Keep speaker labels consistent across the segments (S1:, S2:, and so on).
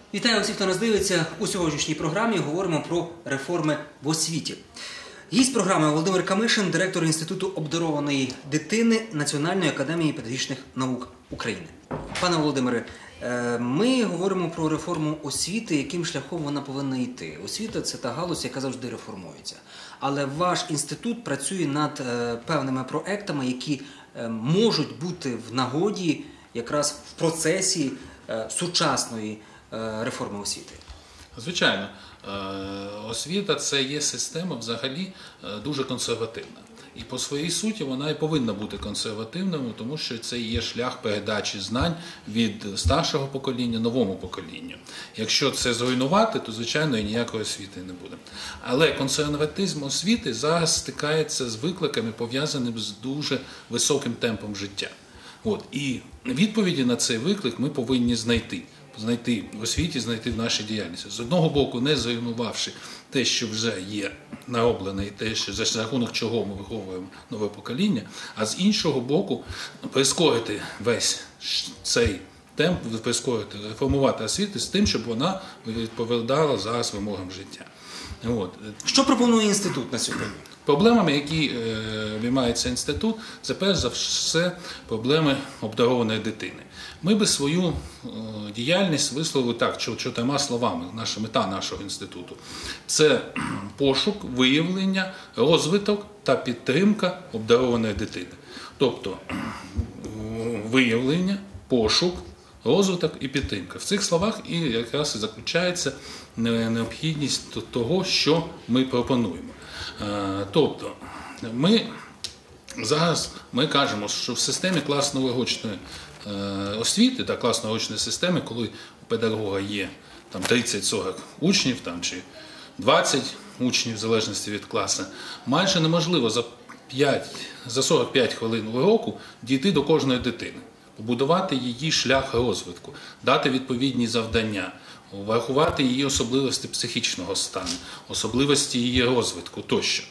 S1: Вітаю усіх, хто нас дивиться. У сьогоднішній програмі говоримо про реформи в освіті. Гість програми Володимир Камишин, директор Інституту обдарованої дитини Національної академії педагогічних наук України. Пане Володимире, ми говоримо про реформу освіти, яким шляхом вона повинна йти. Освіта – це та галузь, яка завжди реформується. Але ваш інститут працює над певними проектами, які можуть бути в нагоді якраз в процесі сучасної реформи освіти.
S2: Звичайно, освіта – це є система взагалі дуже консервативна. І по своїй суті вона і повинна бути консервативною, тому що це є шлях передачі знань від старшого покоління новому поколінню. Якщо це зруйнувати, то, звичайно, і ніякої освіти не буде. Але консерватизм освіти зараз стикається з викликами, пов'язаними з дуже високим темпом життя. І відповіді на цей виклик ми повинні знайти в освіті, знайти в нашій діяльності. З одного боку, не зруйнувавши те, що вже є нароблене, і те, що за рахунок чого ми виховуємо нове покоління, а з іншого боку, прискорити весь цей темп, прискорити, реформувати освіту з тим, щоб вона відповідала зараз вимогам життя.
S1: Що пропонує інститут на сьогодні?
S2: Проблемами, які виймається інститут, це перш за все проблеми обдарованої дитини. Ми би свою діяльність висловили так, чотирма словами, наша мета нашого інституту. Це пошук, виявлення, розвиток та підтримка обдарованої дитини. Тобто виявлення, пошук, розвиток і підтримка. В цих словах і якраз і заключається необхідність того, що ми пропонуємо. Тобто, зараз ми кажемо, що в системі класно-урочної освіти та класно-урочної системи, коли у педагога є 30-40 учнів чи 20 учнів, в залежності від класу, майже неможливо за 45 хвилин уроку дійти до кожної дитини, побудувати її шлях розвитку, дати відповідні завдання, врахувати її особливості психічного стану, особливості її розвитку тощо.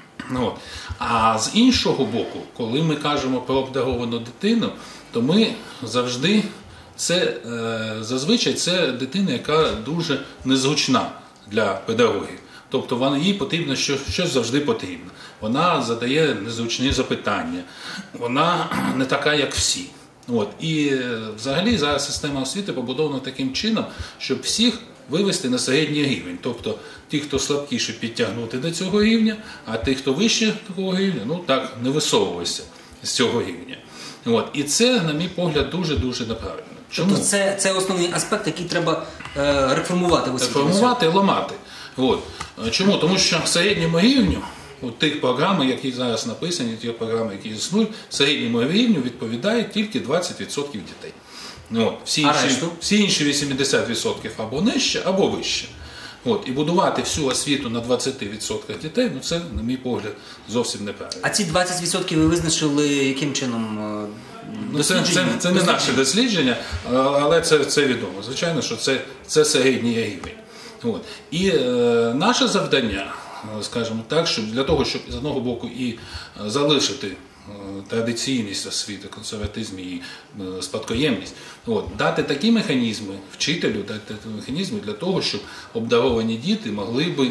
S2: А з іншого боку, коли ми кажемо про обдаровану дитину, то ми завжди, зазвичай це дитина, яка дуже незручна для педагогів. Тобто їй потрібно щось завжди потрібно. Вона задає незручні запитання, вона не така, як всі. І взагалі зараз система освіти побудована таким чином, щоб всіх вивести на середній рівень. Тобто ті, хто слабкіше, підтягнути до цього рівня, а ті, хто вище такого рівня, не висовувайся з цього рівня. І це, на мій погляд, дуже-дуже неправильно. Чому?
S1: Тобто це основний аспект, який треба реформувати в освіті?
S2: Реформувати і ламати. Чому? Тому що середньому рівню тих програм, які зараз написані, ті програми, які існують, середньому рівню відповідає тільки 20% дітей. Всі інші 80% або нижче, або вище. І будувати всю освіту на 20% дітей, це, на мій погляд, зовсім неправильно.
S1: А ці 20% ви визначили яким чином?
S2: Це не наше дослідження, але це відомо. Звичайно, що це середній рівень. І наше завдання, скажімо так, для того, щоб з одного боку і залишити традиційність освіти, консерватизм і спадкоємність, дати такі механізми вчителю, дати такі механізми для того, щоб обдаровані діти могли би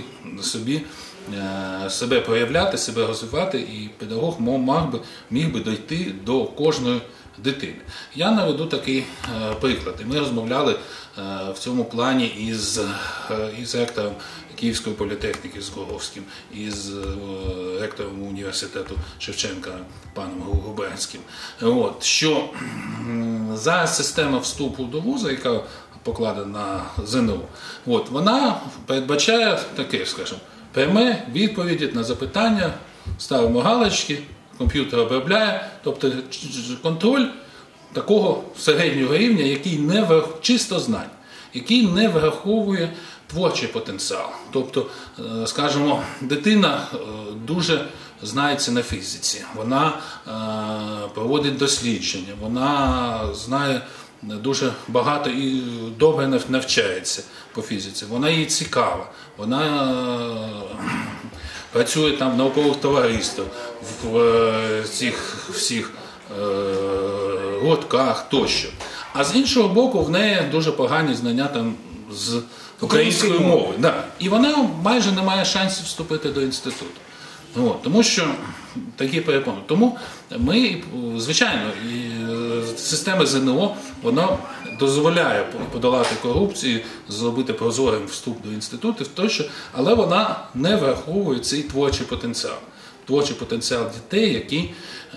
S2: себе проявляти, себе розвивати, і педагог міг би дойти до кожної дитини. Я наведу такий приклад. Ми розмовляли в цьому плані із ректором Київської політехніки з Горовським, із ректором університету Шевченка паном Губернським, що зараз система вступу до вузу, яка покладена на ЗНО, вона передбачає таке, скажімо, пряме відповіді на запитання, ставимо галочки, комп'ютер обробляє, тобто контроль такого середнього рівня, який чисто знань, який не враховує творчий потенціал. Тобто, скажімо, дитина дуже знається на фізиці, вона проводить дослідження, вона знає дуже багато і добре навчається по фізиці, вона їй цікава, вона працює в наукових товариствах, в цих всіх гуртках тощо. А з іншого боку, в неї дуже погані знання з української мови. Да. І вона майже не має шансів вступити до інституту. От, тому що такі перепони. Тому ми, звичайно, і система ЗНО, вона дозволяє подолати корупцію, зробити прозорим вступ до інститутів тощо, але вона не враховує цей творчий потенціал. Творчий потенціал дітей, який,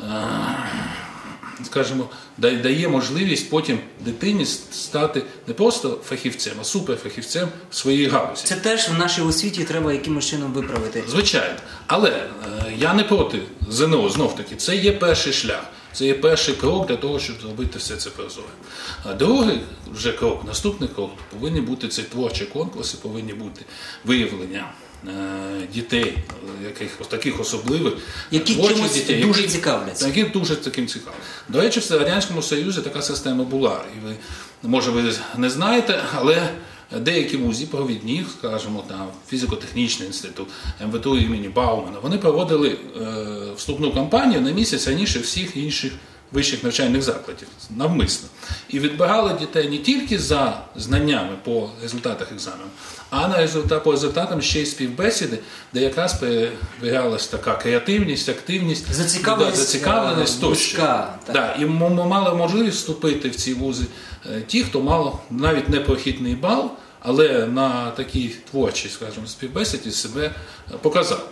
S2: скажімо, дає можливість потім дитині стати не просто фахівцем, а суперфахівцем в своїй галузі.
S1: Це теж в нашій освіті треба якимось чином виправити.
S2: Звичайно. Але я не проти ЗНО, знов-таки. Це є перший шлях. Це є перший крок для того, щоб зробити все це прозорим. А другий вже крок, наступний крок, повинні бути ці творчі конкурси, повинні бути виявлення дітей, таких особливих,
S1: які чимось
S2: дітей,
S1: дуже цікавляться.
S2: Які дуже таким цікаві. До речі, в Радянському Союзі така система була. І ви, може, ви не знаєте, але деякі вузи провідні, скажімо, там фізико-технічний інститут, МВТУ імені Баумана, вони проводили вступну кампанію на місяць раніше всіх інших вищих навчальних закладів, навмисно. І відбирали дітей не тільки за знаннями по результатах екзамену, а по результатам ще й співбесіди, де якраз перевірялась така креативність, активність, зацікавленість тощо. Да, і мали можливість вступити в ці вузи ті, хто мав навіть непрохідний бал, але на такій творчій, скажімо, співбесіді себе показав.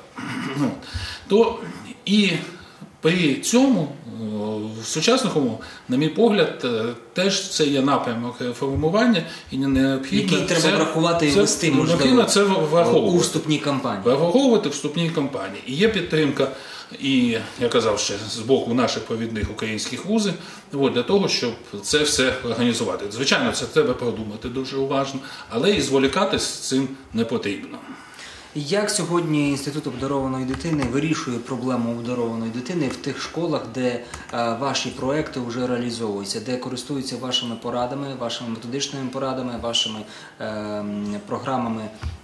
S2: То і при цьому в сучасних умовах, на мій погляд, теж це є напрямок реформування і необхідно.
S1: Який треба врахувати і вести, можливо,
S2: це
S1: у вступній кампанії.
S2: Враховувати в вступній кампанії. І є підтримка, і, я казав ще, з боку наших провідних українських вузів, для того, щоб це все організувати. Звичайно, це треба продумати дуже уважно, але і зволікати з цим не потрібно.
S1: Як сьогодні Інститут обдарованої дитини вирішує проблему обдарованої дитини в тих школах, де ваші проекти вже реалізовуються, де користуються вашими порадами, вашими методичними порадами, вашими програмами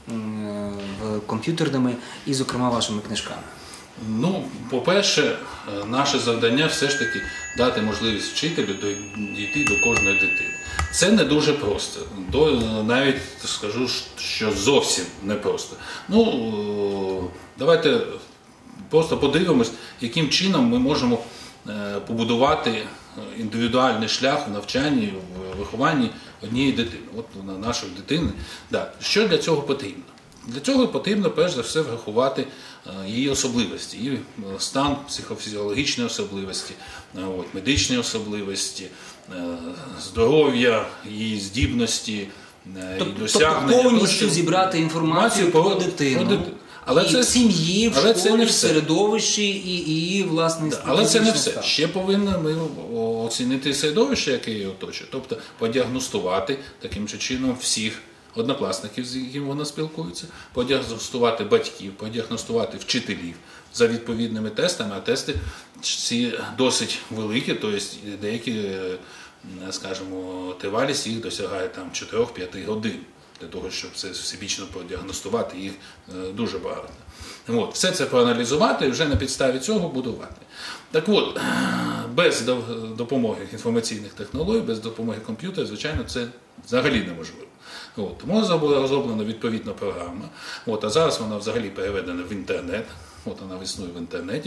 S1: комп'ютерними і, зокрема, вашими книжками?
S2: Ну, по-перше, наше завдання все ж таки дати можливість вчителю дійти до кожної дитини. Це не дуже просто. Навіть скажу, що зовсім не просто. Ну, давайте просто подивимось, яким чином ми можемо побудувати індивідуальний шлях в навчанні, в вихованні однієї дитини. От нашої дитини. Да. Що для цього потрібно? Для цього потрібно, перш за все, врахувати її особливості, її стан, психофізіологічні особливості, медичні особливості, здоров'я, її здібності, її досягнення.
S1: Тобто повністю зібрати інформацію про дитину.
S2: Але
S1: і в сім'ї, в школі, в
S2: все.
S1: середовищі і її власний
S2: стан. Але це не все. Ще повинні ми оцінити середовище, яке її оточує. Тобто подіагностувати таким чином всіх однокласників, з якими вона спілкується, подіагностувати батьків, подіагностувати вчителів за відповідними тестами, а тести ці досить великі, тобто деякі, скажімо, тривалість їх досягає 4-5 годин, для того, щоб це всебічно подіагностувати, їх дуже багато. Все це проаналізувати і вже на підставі цього будувати. Так от, без допомоги інформаційних технологій, без допомоги комп'ютера, звичайно, це взагалі неможливо. Тому була розроблена відповідна програма, а зараз вона взагалі переведена в інтернет, вона існує в інтернеті,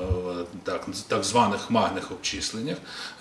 S2: так званих хмарних обчисленнях,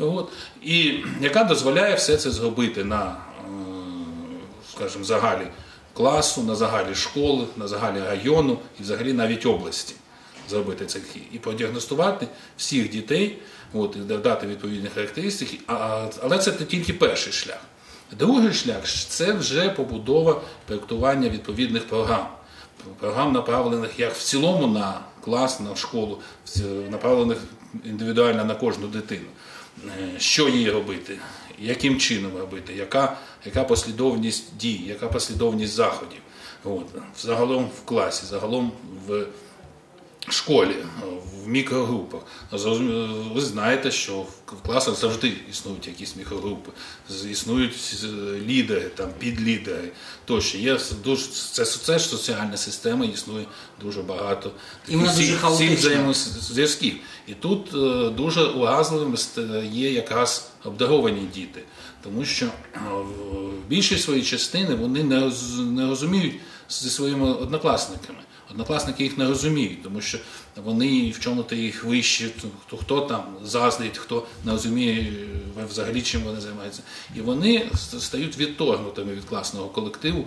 S2: і яка дозволяє все це зробити на, скажімо, загалі класу, на загалі школи, на загалі району і взагалі навіть області зробити це і продіагностувати всіх дітей, і дати відповідні характеристики, але це тільки перший шлях. Другий шлях – це вже побудова, проєктування відповідних програм. Програм, направлених як в цілому на клас, на школу, направлених індивідуально на кожну дитину. Що їй робити, яким чином робити, яка послідовність дій, яка послідовність заходів. Загалом в класі, загалом в школі, в мікрогрупах. Ви знаєте, що в класах завжди існують якісь мікрогрупи, існують лідери, підлідери тощо. Це ж соціальна система, існує дуже багато всіх взаємозв'язків. І тут дуже уразливими є якраз обдаровані діти, тому що в більшій своїй частини вони не розуміють зі своїми однокласниками. Однокласники їх не розуміють, тому що вони в чому-то їх вищі, хто там заздрить, хто не розуміє взагалі, чим вони займаються. І вони стають відторгнутими від класного колективу,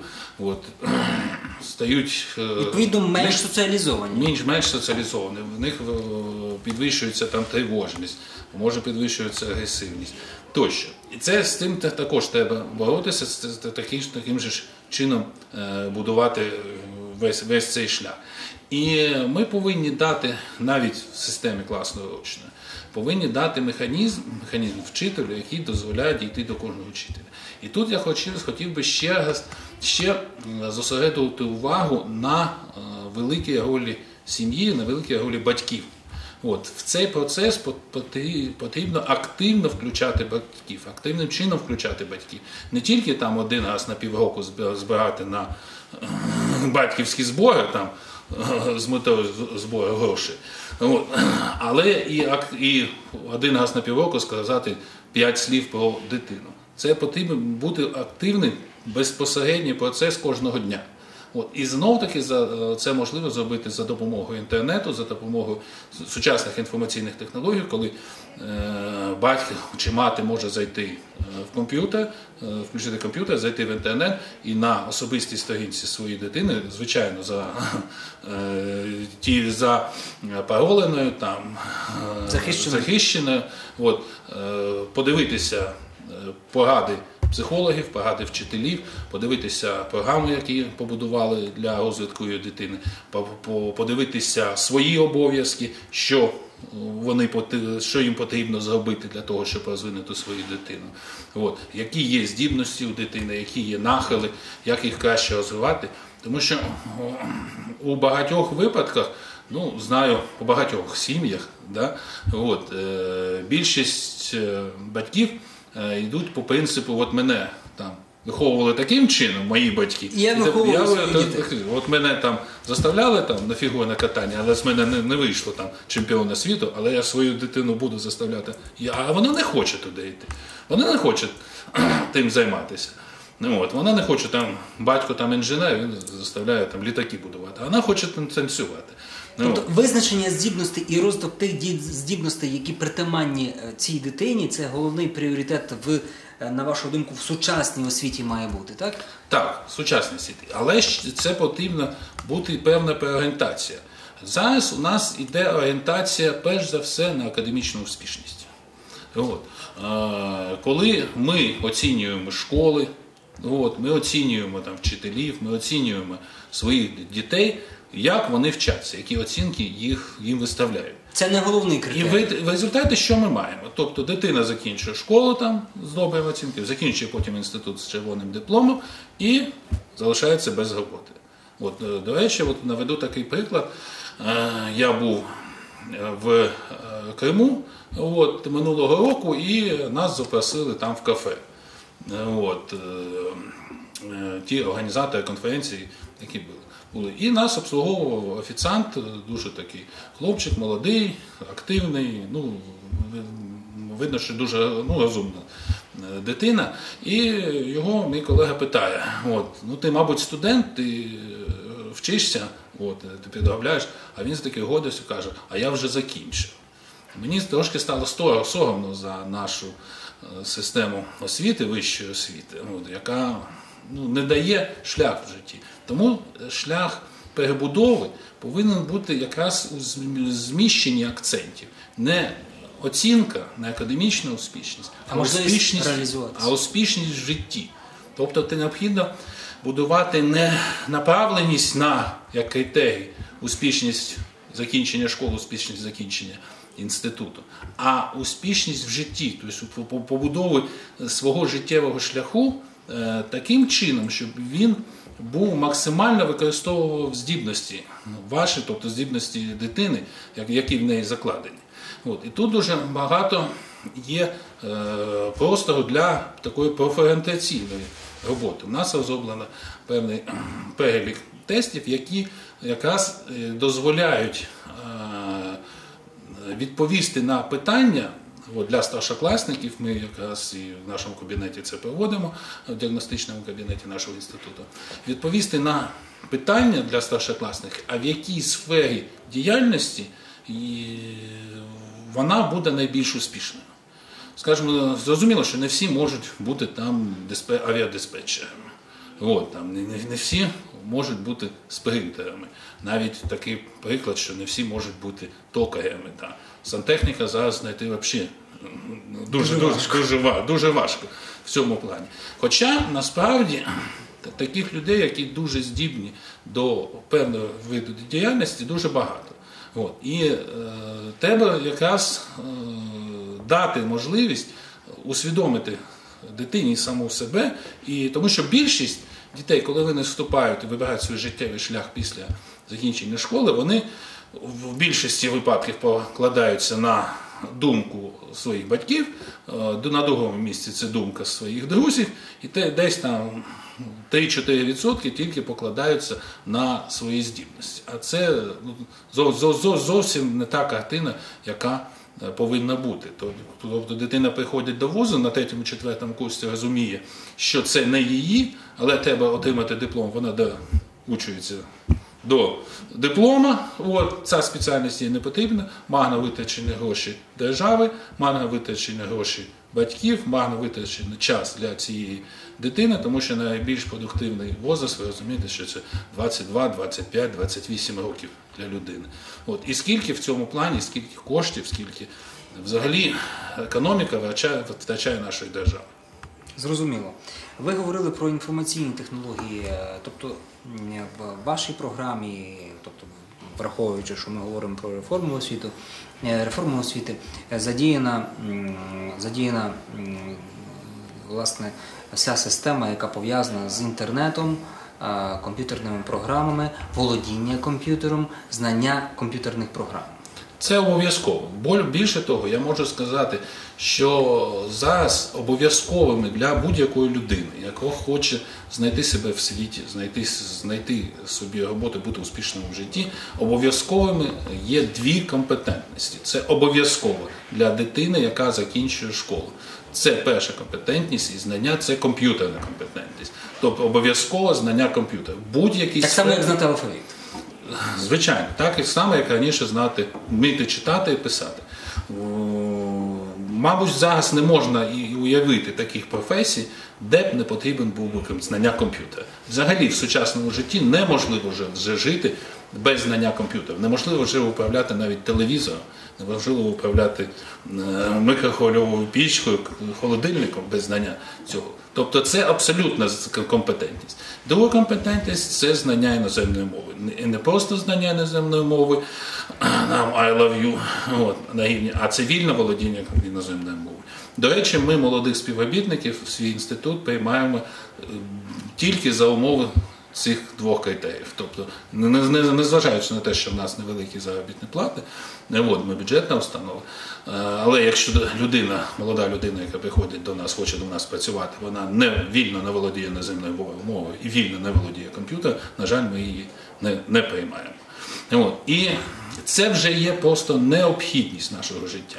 S2: стають
S1: відповідно менш соціалізовані.
S2: Менш соціалізовані. В них підвищується тривожність, може підвищується агресивність тощо. І з цим також треба боротися, таким же чином будувати весь цей шлях. І ми повинні дати, навіть в системі класно-урочної, повинні дати механізм вчителю, який дозволяє дійти до кожного вчителя. І тут я хотів би ще зосередити увагу на великій ролі сім'ї, на великій ролі батьків. В цей процес потрібно активно включати батьків, активним чином включати батьків. Не тільки один раз на півроку збирати на батьківські збори, з метою збору грошей, але і один раз на півроку сказати 5 слів про дитину. Це потрібно бути активним, безпосередній процес кожного дня. І знов-таки це можливо зробити за допомогою інтернету, за допомогою сучасних інформаційних технологій, коли батько чи мати може зайти в комп'ютер, включити комп'ютер, зайти в інтернет і на особистій сторінці своєї дитини, звичайно, за пароленою, захищеною, подивитися поради психологів, поради вчителів, подивитися програми, які побудували для розвитку її дитини, подивитися свої обов'язки, що їм потрібно зробити для того, щоб розвинути свою дитину. Які є здібності у дитини, які є нахили, як їх краще розвивати. Тому що у багатьох випадках, знаю по багатьох сім'ях, більшість батьків йдуть по принципу, мене виховували таким чином, мої батьки. Мене заставляли на фігурне катання, але з мене не вийшло чемпіона світу, але я свою дитину буду заставляти. А вона не хоче туди йти. Вона не хоче тим займатися. Вона не хоче, батько інженер, він заставляє літаки будувати, а вона хоче танцювати.
S1: Тобто визначення здібностей і розвиток тих здібностей, які притаманні цій дитині, це головний пріоритет на вашу думку, в сучасній освіті має бути, так?
S2: Так, в сучасній освіті. Але це потрібна бути певна переорієнтація. Зараз у нас йде орієнтація, перш за все, на академічну успішність. Коли ми оцінюємо школи, ми оцінюємо вчителів, ми оцінюємо своїх дітей, як вони вчаться, які оцінки їм виставляють.
S1: Це не головний критерій.
S2: І в результаті що ми маємо? Тобто дитина закінчує школу з добрими оцінками, закінчує потім інститут з червоним дипломом і залишається без роботи. До речі, наведу такий приклад. Я був в Криму минулого року і нас запросили там в кафе. Ті організатори конференції, які були. І нас обслуговував офіціант, дуже такий хлопчик, молодий, активний, видно, що дуже розумна дитина. І його мій колега питає, ти, мабуть, студент, ти вчишся, ти підробляєш, а він з такою гордістю каже, а я вже закінчив. Мені трошки стало соромно за нашу систему освіти, вищої освіти, яка не дає шлях в житті. Тому шлях перебудови повинен бути якраз у зміщенні акцентів. Не оцінка, не академічна успішність, а успішність в житті. Тобто необхідно будувати не направленість на як критерій успішність закінчення школи, успішність закінчення інституту, а успішність в житті, тобто побудови свого життєвого шляху таким чином, щоб він був максимально використовував здібності ваші, тобто здібності дитини, які в неї закладені. І тут дуже багато є простору для такої профорієнтаційної роботи. У нас розроблено певний перелік тестів, які якраз дозволяють відповісти на питання. Для старшокласників ми якраз і в нашому кабінеті це проводимо, в діагностичному кабінеті нашого інституту. Відповісти на питання для старшокласників, а в якій сфері діяльності вона буде найбільш успішною. Скажімо, зрозуміло, що не всі можуть бути там авіадиспетчерами. Не всі можуть бути спринтерами. Навіть такий приклад, що не всі можуть бути токарями. Сантехніка зараз знайти взагалі дуже важко в цьому плані. Хоча, насправді, таких людей, які дуже здібні до певного виду діяльності, дуже багато. І треба якраз дати можливість усвідомити дитині саму себе, тому що більшість дітей, коли вони вступають і вибирають свій життєвий шлях після закінчення школи, вони в більшості випадків покладаються на думку своїх батьків, на другому місці це думка своїх друзів, і десь там 3-4% тільки покладаються на свої здібності. А це зовсім не та картина, яка повинна бути. Тобто дитина приходить до вузу, на 3-4 курсі розуміє, що це не її, але треба отримати диплом, вона доучується до диплома, ця спеціальність їй не потрібна, марно витрачені гроші держави, марно витрачені гроші батьків, марно витрачений час для цієї дитини, тому що найбільш продуктивний возраст, ви розумієте, що це 22, 25, 28 років для людини. І скільки в цьому плані, скільки коштів, скільки взагалі економіка втрачає нашої держави.
S1: Зрозуміло. Ви говорили про інформаційні технології, тобто в вашій програмі, тобто враховуючи, що ми говоримо про реформу освіти, задіяна власне вся система, яка пов'язана з інтернетом, комп'ютерними програмами, володіння комп'ютером, знання комп'ютерних програм.
S2: Це обов'язково. Більше того, я можу сказати, що зараз обов'язковими для будь-якої людини, яка хоче знайти себе в світі, знайти собі роботу, бути успішним в житті, обов'язковими є дві компетентності. Це обов'язково для дитини, яка закінчує школу. Це перша компетентність і знання – це комп'ютерна компетентність. Тобто обов'язково знання комп'ютера.
S1: Так само, як знати алфавіт.
S2: Звичайно, так і саме, як раніше знати, вміти читати і писати. Мабуть, зараз не можна і уявити таких професій, де б не потрібен був би знання комп'ютера. Взагалі в сучасному житті неможливо вже жити без знання комп'ютера. Неможливо вже управляти навіть телевізором, неможливо управляти мікрохвильовою пічкою, холодильником без знання цього. Тобто це абсолютна компетентність. Друга компетентність – це знання іноземної мови. І не просто знання іноземної мови, I love you, на рівні, а це вільне володіння іноземною мовою. До речі, ми молодих співробітників в свій інститут приймаємо тільки за умови цих двох критеріїв. Тобто, незважаючи на те, що в нас невеликі заробітні плати, ми бюджетна установа, але якщо молода людина, яка приходить до нас, хоче до нас працювати, вона вільно не володіє іноземною мовою і вільно не володіє комп'ютером, на жаль, ми її не приймаємо. І це вже є просто необхідність нашого життя.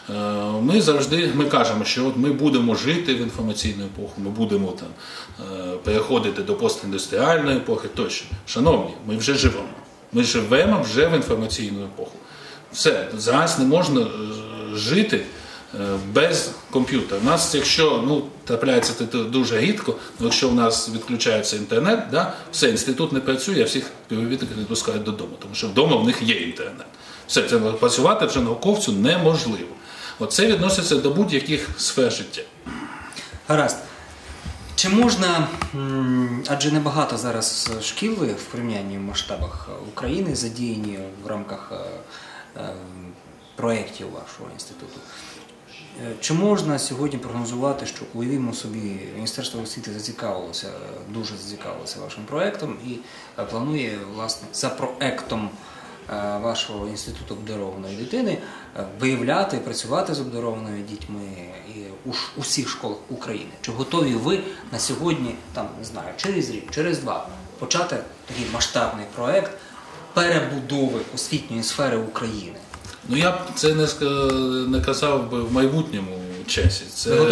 S2: Ми кажемо, що ми будемо жити в інформаційну епоху, ми будемо переходити до постіндустріальної епохи тощо. Шановні, ми вже живемо. Ми живемо вже в інформаційну епоху. Все, зараз не можна жити без комп'ютера. У нас, якщо, трапляється це дуже рідко, якщо у нас відключається інтернет, все, інститут не працює, а всіх співробітників відпускають додому, тому що вдома в них є інтернет. Все, це працювати вже науковцю неможливо. Це відноситься до будь-яких сфер життя.
S1: Гаразд. Чи можна, адже небагато зараз шкіл в порівнянні в масштабах України задіяні в рамках проєктів вашого інституту. Чи можна сьогодні прогнозувати, що, уявімо собі, Міністерство освіти дуже зацікавилося вашим проєктом і планує, власне, за проєктом вашого інституту обдарованої дитини виявляти, працювати з обдарованими дітьми у всіх школах України? Чи готові ви на сьогодні, не знаю, через рік, через два почати такий масштабний проєкт перебудови освітньої сфери України?
S2: Я б це не казав би в майбутньому часі.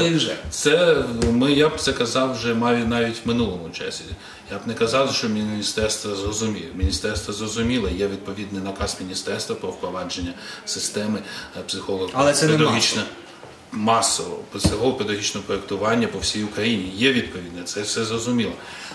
S2: Я б це казав вже навіть в минулому часі. Я б не казав, що міністерство зрозуміло. Міністерство зрозуміло, є відповідний наказ міністерства про впровадження системи психолого-педагогічного масового психолого-педагогічного проєктування по всій Україні. Є відповідне, це все зрозуміло.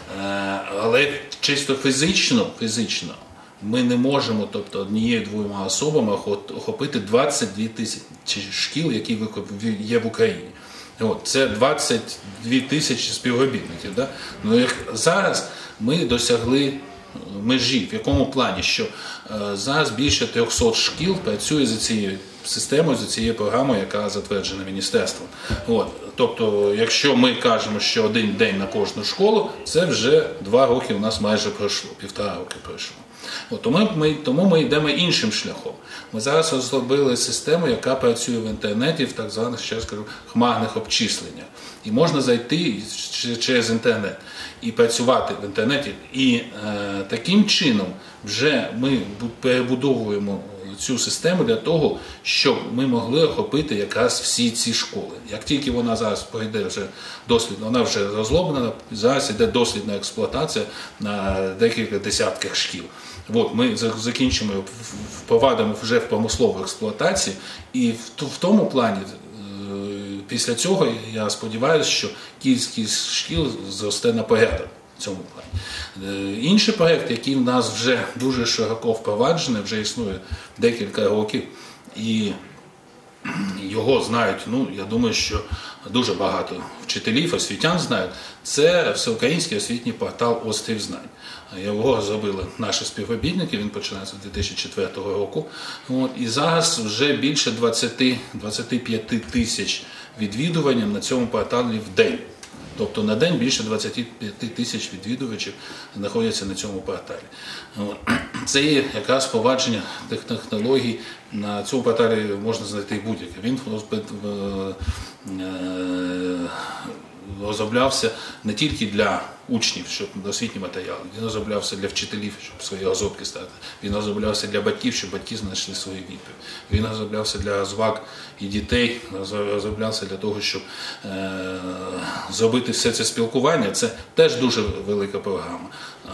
S2: Але чисто фізично ми не можемо, тобто однією-двома особами охопити 22 тисячі шкіл, які є в Україні. Це 22 тисячі співробітників. Да? Зараз ми досягли межі. В якому плані? Що зараз більше 300 шкіл працює за цією системою, за цією програмою, яка затверджена міністерством. Тобто, якщо ми кажемо, що один день на кожну школу, це вже 2 роки у нас майже пройшло, 1,5 роки пройшло. Тому ми йдемо іншим шляхом. Ми зараз розробили систему, яка працює в інтернеті, в так званих, ще раз кажу, хмарних обчисленнях. І можна зайти через інтернет і працювати в інтернеті. І таким чином вже ми перебудовуємо цю систему для того, щоб ми могли охопити якраз всі ці школи. Як тільки вона зараз пройде вже дослідно, вона вже розроблена, зараз йде дослідна експлуатація на декілька десятках шкіл. Ми закінчимо, впровадимо вже в промислову експлуатацію, і в тому плані, після цього, я сподіваюся, що кількість шкіл зросте на порядок в цьому плані. Інший проєкт, який в нас вже дуже широко впроваджений, вже існує декілька років, і його знають, я думаю, що дуже багато вчителів, освітян знають, це всеукраїнський освітній портал «Острів знань». Його зробили наші співробітники, він починається з 2004 року. І зараз вже більше 25 тисяч відвідувань на цьому порталі в день. Тобто на день більше 25 тисяч відвідувачів знаходяться на цьому порталі. Це є якраз впровадження технологій. На цьому порталі можна знайти будь-яке. Він розроблявся не тільки для учнів, щоб освітні матеріали, він розроблявся для вчителів, щоб свої розробки стати. Він розроблявся для батьків, щоб батьки знайшли свої відповіді. Він розроблявся для розваг і дітей, розроблявся для того, щоб зробити все це спілкування. Це теж дуже велика програма.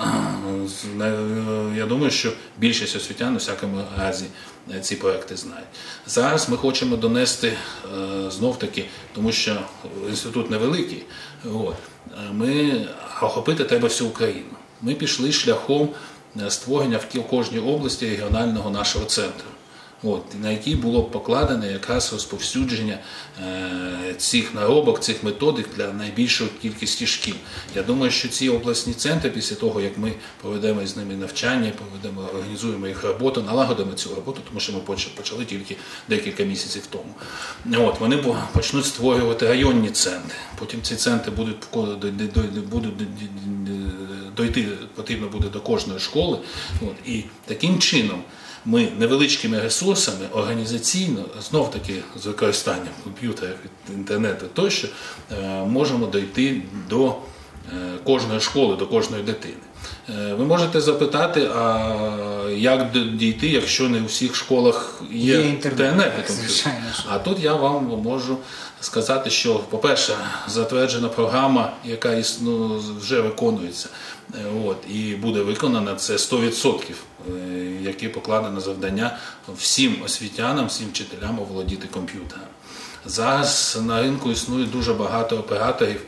S2: Я думаю, що більшість освітян у всякому разі ці проекти знають. Зараз ми хочемо донести знов-таки, тому що інститут невеликий, ми охопити треба всю Україну. Ми пішли шляхом створення в кожній області регіонального нашого центру, на який було покладено якраз розповсюдження цих наробок, цих методик для найбільшої кількості шкіл. Я думаю, що ці обласні центри, після того, як ми проведемо з ними навчання, організуємо їх роботу, налагодимо цю роботу, тому що ми почали тільки декілька місяців тому. Вони почнуть створювати районні центри. Потім ці центри будуть дойти, потрібно буде до кожної школи. І таким чином ми невеличкими ресурсами організаційно, знов-таки з використанням комп'ютерів, інтернету тощо, можемо дойти до кожної школи, до кожної дитини. Ви можете запитати, а як дійти, якщо не у всіх школах є інтернет? А тут я вам можу сказати, що, по-перше, затверджена програма, яка вже виконується, і буде виконана, це 100%, які покладено завдання всім освітянам, всім вчителям оволодіти комп'ютером. Зараз на ринку існує дуже багато операторів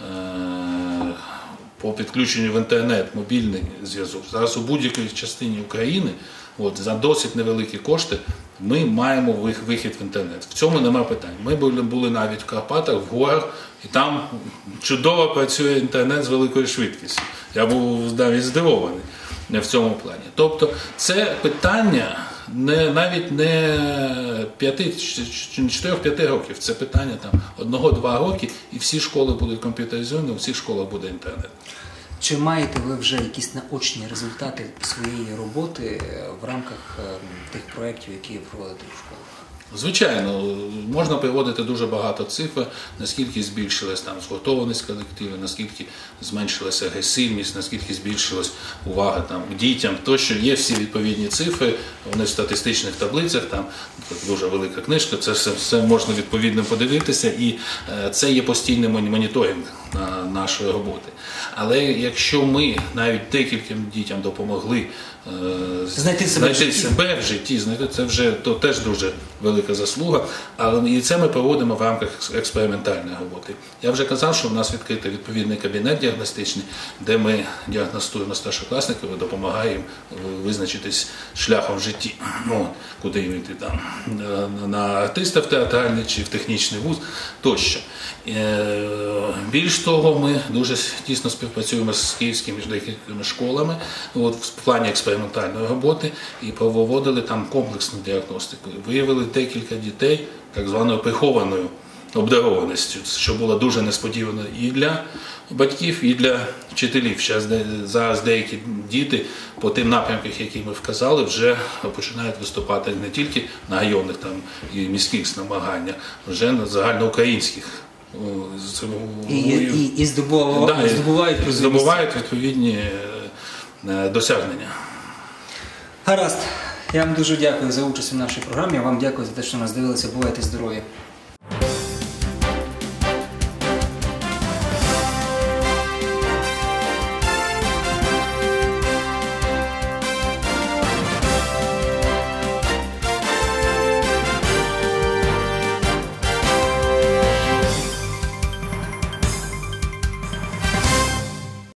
S2: по підключенню в інтернет, мобільний зв'язок. Зараз у будь-якій частині України за досить невеликі кошти ми маємо вихід в інтернет. В цьому немає питань. Ми були навіть в Карпатах, в горах, і там чудово працює інтернет з великою швидкістю. Я був навіть здивований в цьому плані. Тобто це питання навіть не 4-5 років. Це питання там 1-2 роки, і всі школи будуть комп'ютеризовані, у всіх школах буде інтернет.
S1: Чи маєте ви вже якісь наочні результати своєї роботи в рамках тих проєктів, які ви проводите у школах?
S2: Звичайно, можна приводити дуже багато цифр, наскільки збільшилась там згуртованість колективу, наскільки зменшилася агресивність, наскільки збільшилась увага там дітям. Тощо є всі відповідні цифри, вони в статистичних таблицях, там дуже велика книжка, це все можна відповідно подивитися, і це є постійний моніторинг нашої роботи. Але якщо ми навіть декільком дітям допомогли знайти себе в житті, це вже теж дуже велика заслуга, але і це ми проводимо в рамках експериментальної роботи. Я вже казав, що в нас відкритий відповідний кабінет діагностичний, де ми діагностуємо старшокласників і допомагаємо визначитись шляхом в житті, куди їм йти там, на артиста в театральний чи в технічний вуз тощо. Більш того, ми дуже тісно співпрацюємо з київськими декількома школами в плані експериментальної роботи і проводили там комплексну діагностику. Виявили декілька дітей так званою прихованою обдарованістю, що було дуже несподівано і для батьків, і для вчителів. Зараз деякі діти по тим напрямкам, які ми вказали, вже починають виступати не тільки на районних там, і міських намаганнях, вже на загальноукраїнських.
S1: І здобувають
S2: відповідні досягнення.
S1: Гаразд. Я вам дуже дякую за участь у нашій програмі. Я вам дякую за те, що нас дивилися. Бувайте здорові.